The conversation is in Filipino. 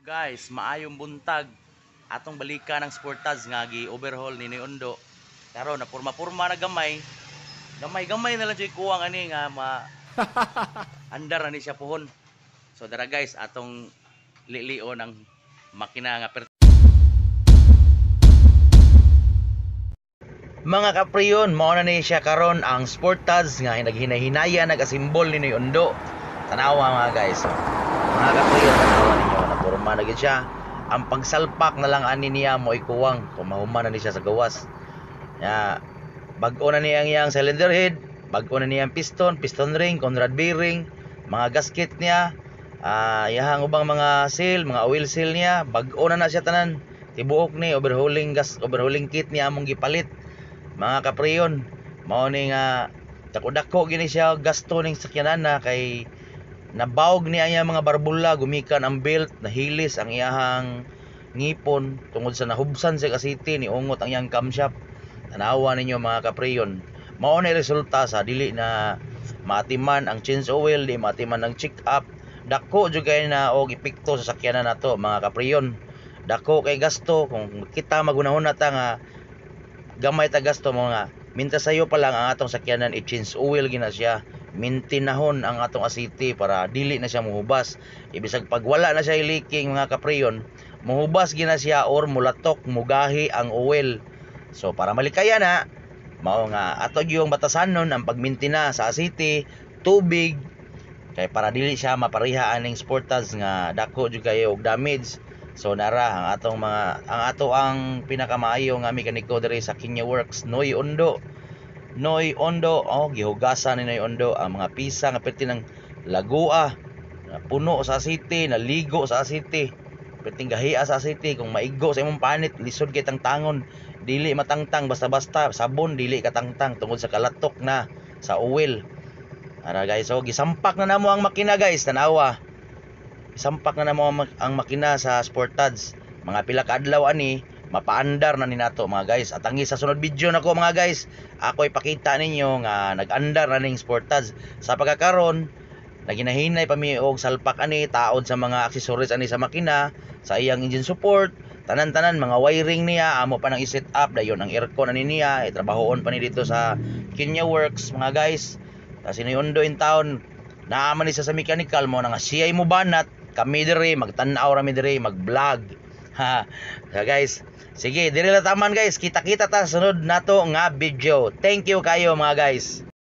Guys, maayong buntag. Atong balika ng Sportage nga gi-overhaul ni Undo. Karon na purma-purma na gamay. Gamay-gamay na lang jud kuwang ani nga andar na ni siya puhon. So dara guys, atong lilio ng makina nga mga kapriyon, mao na ni siya karon ang Sportage nga naghinay-hinaya nagasimbol ni Undo. Tanawa mga guys. Mga kapriyon, tanawa ninyo na purma na gid siya. Ang pagsalpak na lang ani niya mo ikuwang kung mahuman na ni siya sa gawas. Ya, bag-o na niya ang cylinder head, bag-o na niya ang piston ring, Conrad bearing, mga gasket niya, yahang ubang mga seal, mga oil seal niya, bag-o na siya tanan. Tibuok ni overhauling kit niya among gipalit. Mga kapriyon, mao ni nga dako-dako gini siya gasto ning sakyanan na kay nabawog niya ang mga barbula, gumikan ang belt, nahilis ang iyahang ngipon tungod sa nahubsan sa City ni ungot ang iyang camshaft. Tanawa ninyo mga kapriyon, mao na resulta sa dili na matiman ang change oil, di matiman ang check up. Dako jud kay na og epekto sa sakyanan nato mga kapriyon. Dako kay gasto kung kita magunahon nata nga gamay ta gasto mo nga minta sayo pa lang ang atong sakyanan i-change oil gina siya, mintinahon ang atong asiti para dili na siya muhubas. Ibisag pag wala na siya leaking mga kapriyon, muhubas gina siya or mulatok mugahi ang oil. So para malikaya na mao nga ato yung batasanon ang pagmintina sa asiti, tubig kay para dili siya mapariha aning Sportage nga dako jud kayo og damage. So nara ang atong ang ang pinakamaayo nga mekaniko diri sa Kenya Works, Noy Undo. Gihugasan ni Noy Undo ang mga pisa nga perti ng lagua, na puno sa city, naligo sa city, perting gahiya sa city. Kung maigo sa imong panit, lisod kay tangon, dili matangtang basta-basta. Sabon dili katangtang tungod sa kalatok na sa oil. Ara guys, so gisampak na namo ang makina guys, tanawa. Isampak na namo ang makina sa Sportage. Mga pila ka adlaw ani mapaandar na ni nato mga guys. At ang sa sunod video nako mga guys, ako ipakita ninyo nga nag-andar na ning Sportage. Sa pagkakaron naginahinay pa mi og salpak ani taod sa mga accessories ani sa makina, sa iyang engine support, tanan-tanan mga wiring niya amo pa nang i-set up dayon ang aircon ani niya, itrabahoon pa ni dito sa Kenya Works mga guys. Kasi ni Undo in town naaman ni sa mechanical mo nga siya mo banat, kami diri magtan-aw ra mi diri mag-vlog. Ha. So guys, sige, diri la taman guys. Kita-kita ta sunod nato nga video. Thank you kayo mga guys.